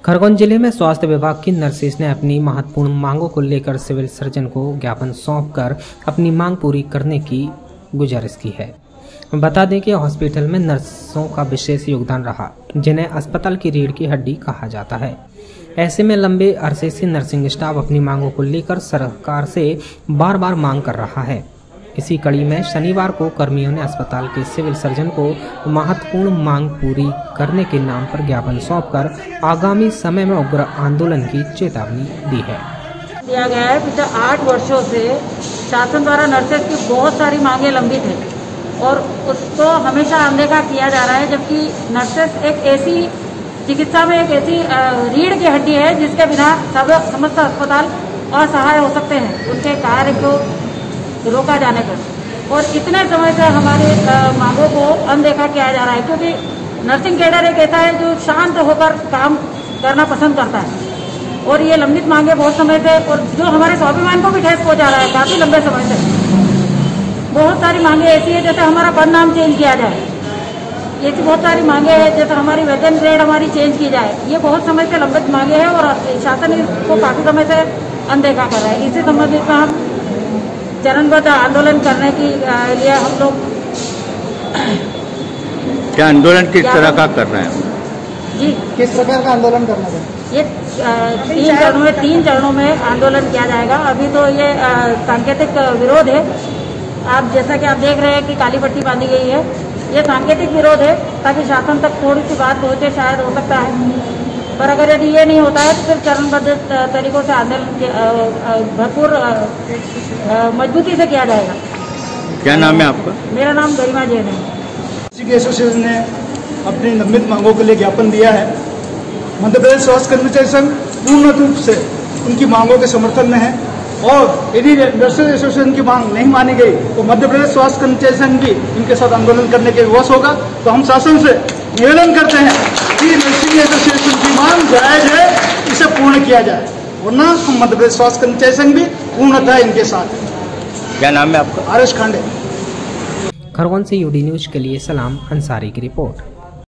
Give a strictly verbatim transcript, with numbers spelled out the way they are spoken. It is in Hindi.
खरगोन जिले में स्वास्थ्य विभाग की नर्सेस ने अपनी महत्वपूर्ण मांगों को लेकर सिविल सर्जन को ज्ञापन सौंपकर अपनी मांग पूरी करने की गुजारिश की है। बता दें कि हॉस्पिटल में नर्सों का विशेष योगदान रहा, जिन्हें अस्पताल की रीढ़ की हड्डी कहा जाता है। ऐसे में लंबे अरसे से नर्सिंग स्टाफ अपनी मांगों को लेकर सरकार से बार बार मांग कर रहा है। इसी कड़ी में शनिवार को कर्मियों ने अस्पताल के सिविल सर्जन को महत्वपूर्ण मांग पूरी करने के नाम पर ज्ञापन सौंपकर आगामी समय में उग्र आंदोलन की चेतावनी दी है। दिया गया है पिछले आठ वर्षों से शासन द्वारा नर्सेज की बहुत सारी मांगे लंबित है और उसको हमेशा अनदेखा किया जा रहा है, जबकि नर्सेज एक ऐसी चिकित्सा में एक ऐसी रीढ़ की हड्डी है जिसके बिना सब समस्त अस्पताल असहाय हो सकते हैं उनके कार्य को रोका जाने पर। और इतने समय से हमारे मांगों को अनदेखा किया जा रहा है, क्योंकि नर्सिंग कैडर एक ऐसा है जो शांत होकर काम करना पसंद करता है और ये लंबित मांगे बहुत समय से और जो हमारे स्वाभिमान को भी ठेस पहुंचा रहा है काफी लंबे समय से। बहुत सारी मांगे ऐसी है जैसे हमारा पद नाम चेंज किया जाए, ऐसी बहुत सारी मांगे हैं जैसे हमारी वेतन ग्रेड हमारी चेंज की जाए। ये बहुत समय से लंबित मांगे हैं और शासन इसको काफी समय से अनदेखा कर रहा है। इसी संबंधित में हम चरणबद्ध आंदोलन करने के लिए हम लोग क्या आंदोलन किस तरह का कर रहे हैं जी? किस प्रकार का आंदोलन करना है? ये तीन चरणों में तीन चरणों में आंदोलन किया जाएगा। अभी तो ये सांकेतिक विरोध है। आप जैसा कि आप देख रहे हैं कि काली पट्टी बांधी गई है, ये सांकेतिक विरोध है ताकि शासन तक थोड़ी सी बात पहुंचे, शायद हो सकता है। पर अगर यदि ये नहीं होता है तो फिर चरणबद्ध तरीकों से आंदोलन भरपूर मजबूती से किया जाएगा। क्या नाम है आपका? मेरा नाम गरिमा जैन है। नर्सिंग एसोसिएशन ने अपनी लंबित मांगों के लिए ज्ञापन दिया है। मध्य प्रदेश स्वास्थ्य कर्मचारी संघ पूर्ण रूप से उनकी मांगों के समर्थन में है और यदि नर्सिंग एसोसिएशन की मांग नहीं मानी गई तो मध्य प्रदेश स्वास्थ्य कर्मचारी संघ भी इनके साथ आंदोलन करने के विवश होगा। तो हम शासन से निवेदन करते हैं कि नर्सिंग एसोसिएशन की मांग जायज है, इसे पूर्ण किया जाए, वरना हम मध्य प्रदेश स्वास्थ्य कर्मचारी संघ भी पूर्णतः इनके साथ है। क्या नाम है आपका? R S Khande. खरगोन से यूडी न्यूज के लिए सलाम अंसारी की रिपोर्ट।